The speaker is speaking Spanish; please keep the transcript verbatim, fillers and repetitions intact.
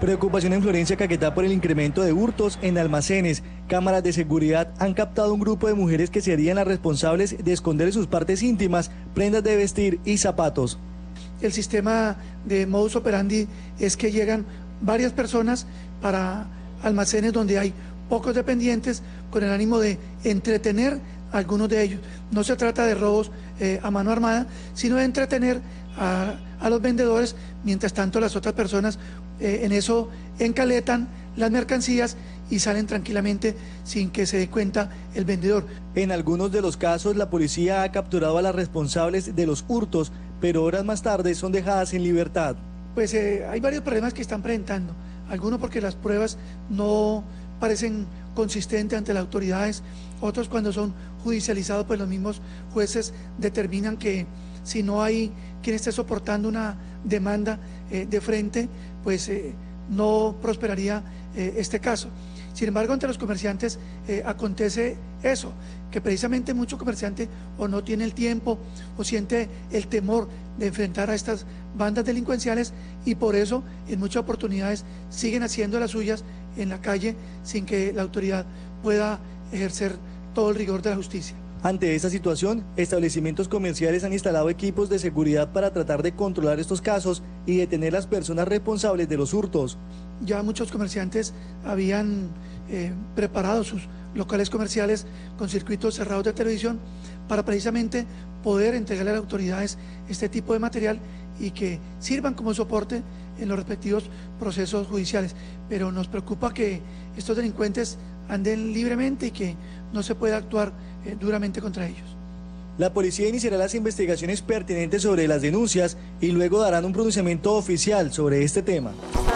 Preocupación en Florencia, Caquetá, por el incremento de hurtos en almacenes. Cámaras de seguridad han captado un grupo de mujeres que serían las responsables de esconder sus partes íntimas, prendas de vestir y zapatos. El sistema de modus operandi es que llegan varias personas para almacenes donde hay pocos dependientes con el ánimo de entretener a algunos de ellos. No se trata de robos eh, a mano armada, sino de entretener a, a los vendedores, mientras tanto las otras personas eh, en eso encaletan las mercancías y salen tranquilamente sin que se dé cuenta el vendedor. En algunos de los casos la policía ha capturado a las responsables de los hurtos, pero horas más tarde son dejadas en libertad. Pues eh, hay varios problemas que están presentando, algunos porque las pruebas no parecen consistentes ante las autoridades, otros cuando son judicializados, pues los mismos jueces determinan que si no hay quien esté soportando una demanda eh, de frente, pues eh, no prosperaría eh, este caso. Sin embargo, entre los comerciantes eh, acontece eso, que precisamente mucho comerciante o no tiene el tiempo o siente el temor de enfrentar a estas bandas delincuenciales y por eso en muchas oportunidades siguen haciendo las suyas en la calle sin que la autoridad pueda ejercer todo el rigor de la justicia. Ante esta situación, establecimientos comerciales han instalado equipos de seguridad para tratar de controlar estos casos y detener a las personas responsables de los hurtos. Ya muchos comerciantes habían eh, preparado sus locales comerciales con circuitos cerrados de televisión para precisamente poder entregarle a las autoridades este tipo de material y que sirvan como soporte en los respectivos procesos judiciales. Pero nos preocupa que estos delincuentes anden libremente y que no se pueda actuar eh, duramente contra ellos. La policía iniciará las investigaciones pertinentes sobre las denuncias y luego darán un pronunciamiento oficial sobre este tema.